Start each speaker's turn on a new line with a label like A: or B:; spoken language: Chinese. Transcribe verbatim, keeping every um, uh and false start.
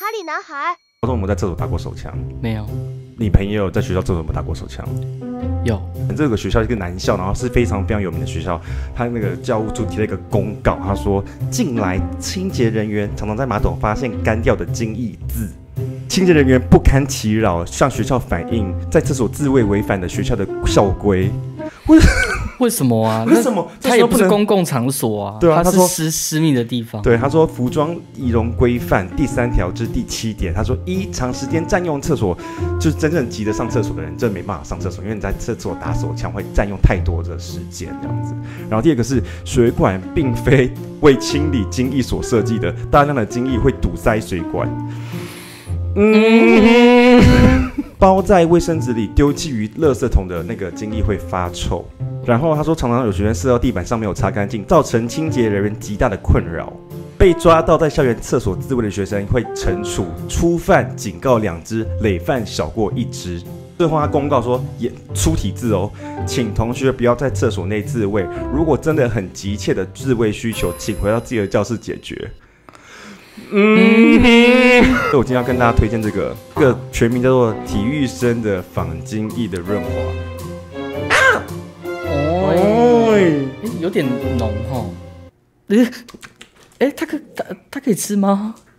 A: 查理男孩。
B: 高中我们在厕所打过手枪，
C: 没有。
B: 你朋友在学校厕所有没有打过手枪？
C: 有。
B: 这个学校是一个男校，然后是非常非常有名的学校。他那个教务处提了一个公告，他说近来清洁人员常常在马桶发现干掉的精液渍。清洁人员不堪其扰，向学校反映在厕所自卫违反了学校的校规。
C: 为什么啊？
B: 为什么？
C: 它也不是公共场所啊，
B: 对啊，
C: 它是私私密的地方。
B: 对，他说服装仪容规范第三条之第七点，他说一长时间占用厕所，就是真正急着上厕所的人，真的没办法上厕所，因为你在厕所打手枪会占用太多的时间这样子。然后第二个是水管并非为清理精液所设计的，大量的精液会堵塞水管。嗯，包在卫生纸里丢弃于垃圾桶的那个精液会发臭。然后他说，常常有学生射到地板上没有擦干净，造成清洁人员极大的困扰。被抓到在校园厕所自卫的学生会惩处初犯警告两支，累犯小过一支。最后他公告说，也出体字哦，请同学不要在厕所内自卫，如果真的很急切的自卫需求，请回到自己的教室解决。嗯，所以我今天要跟大家推荐这个，这个全名叫做体育生的仿精液的润滑。啊，
C: 哦，欸、有点浓哦。哎、欸，它可它它可以吃吗？